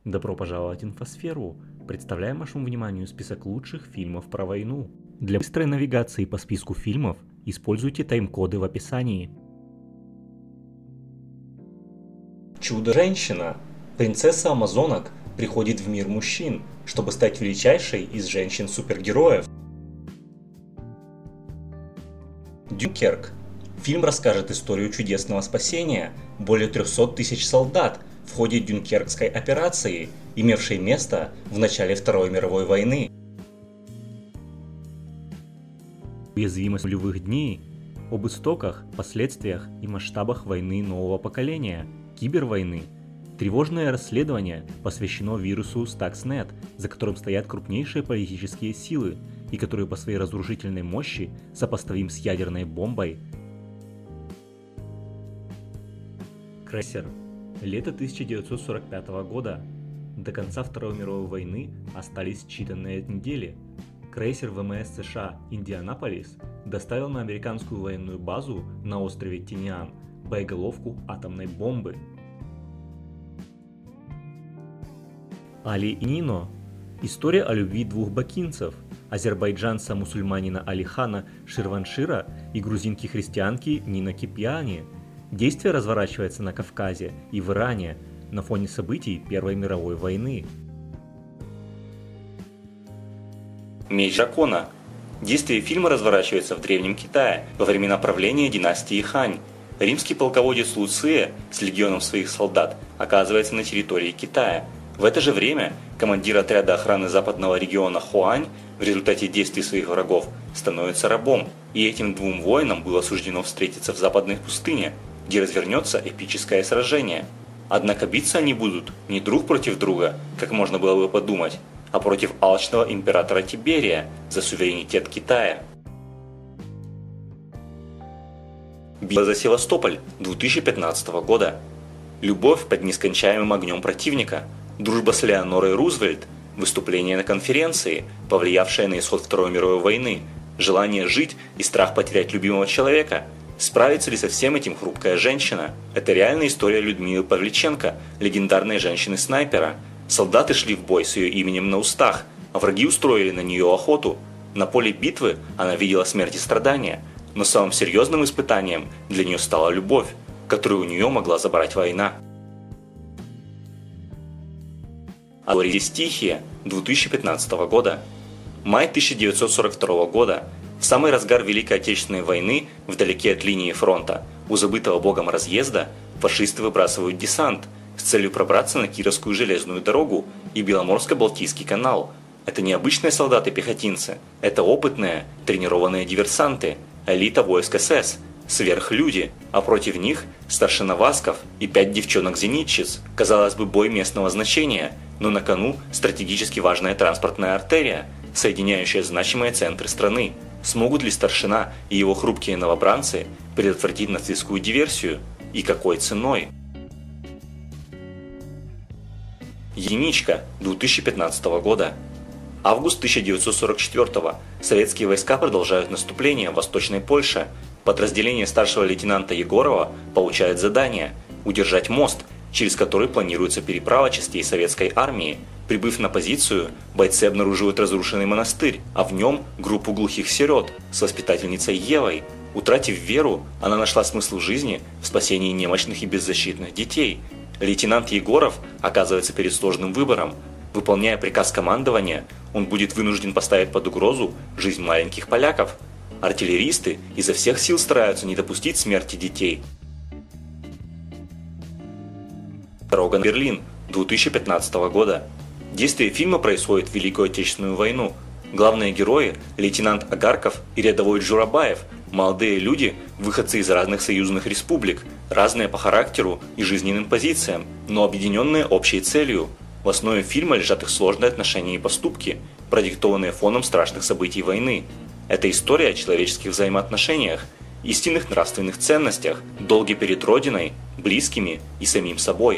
Добро пожаловать в Инфосферу! Представляем вашему вниманию список лучших фильмов про войну. Для быстрой навигации по списку фильмов используйте тайм-коды в описании. Чудо-женщина. Принцесса Амазонок приходит в мир мужчин, чтобы стать величайшей из женщин-супергероев. Дюнкерк. Фильм расскажет историю чудесного спасения более 300 тысяч солдат в ходе Дюнкеркской операции, имевшей место в начале Второй мировой войны. Уязвимость нулевых дней. Об истоках, последствиях и масштабах войны нового поколения, кибервойны. Тревожное расследование посвящено вирусу Stuxnet, за которым стоят крупнейшие политические силы и который по своей разрушительной мощи сопоставим с ядерной бомбой. Крейсер. Лето 1945 года. До конца Второй мировой войны остались считанные недели. Крейсер ВМС США «Индианаполис» доставил на американскую военную базу на острове Тиниан боеголовку атомной бомбы. Али и Нино. История о любви двух бакинцев – азербайджанца-мусульманина Алихана Ширваншира и грузинки-христианки Нина Кипиани. Действие разворачивается на Кавказе и в Иране на фоне событий Первой мировой войны. Меч дракона. Действие фильма разворачивается в Древнем Китае во времена правления династии Хань. Римский полководец Луция с легионом своих солдат оказывается на территории Китая. В это же время командир отряда охраны западного региона Хуань в результате действий своих врагов становится рабом, и этим двум воинам было суждено встретиться в западной пустыне, где развернется эпическое сражение. Однако биться они будут не друг против друга, как можно было бы подумать, а против алчного императора Тиберия за суверенитет Китая. Битва за Севастополь 2015 года. Любовь под нескончаемым огнем противника. Дружба с Леонорой Рузвельт. Выступление на конференции, повлиявшее на исход Второй мировой войны. Желание жить и страх потерять любимого человека. Справится ли со всем этим хрупкая женщина? Это реальная история Людмилы Павличенко, легендарной женщины-снайпера. Солдаты шли в бой с ее именем на устах, а враги устроили на нее охоту. На поле битвы она видела смерть и страдания, но самым серьезным испытанием для нее стала любовь, которую у нее могла забрать война. Алория Стихия 2015 года. Май 1942 года. В самый разгар Великой Отечественной войны, вдалеке от линии фронта, у забытого богом разъезда, фашисты выбрасывают десант с целью пробраться на Кировскую железную дорогу и Беломорско-Балтийский канал. Это не обычные солдаты-пехотинцы, это опытные, тренированные диверсанты, элита войск СС, сверхлюди, а против них старшина Васков и 5 девчонок-зенитчиц. Казалось бы, бой местного значения, но на кону стратегически важная транспортная артерия, соединяющая значимые центры страны. Смогут ли старшина и его хрупкие новобранцы предотвратить нацистскую диверсию? И какой ценой? Единичка 2015 года. Август 1944. Советские войска продолжают наступление в Восточной Польше. Подразделение старшего лейтенанта Егорова получает задание удержать мост, через который планируется переправа частей советской армии. Прибыв на позицию, бойцы обнаруживают разрушенный монастырь, а в нем группу глухих сирот с воспитательницей Евой. Утратив веру, она нашла смысл жизни в спасении немощных и беззащитных детей. Лейтенант Егоров оказывается перед сложным выбором. Выполняя приказ командования, он будет вынужден поставить под угрозу жизнь маленьких поляков. Артиллеристы изо всех сил стараются не допустить смерти детей. Дорога на Берлин 2015 года. Действие фильма происходит в Великую Отечественную войну. Главные герои – лейтенант Агарков и рядовой Джурабаев, молодые люди, выходцы из разных союзных республик, разные по характеру и жизненным позициям, но объединенные общей целью. В основе фильма лежат их сложные отношения и поступки, продиктованные фоном страшных событий войны. Это история о человеческих взаимоотношениях, истинных нравственных ценностях, долге перед Родиной, близкими и самим собой.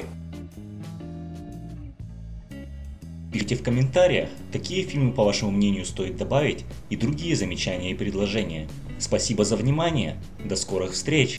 Пишите в комментариях, какие фильмы, по вашему мнению, стоит добавить, и другие замечания и предложения. Спасибо за внимание, до скорых встреч!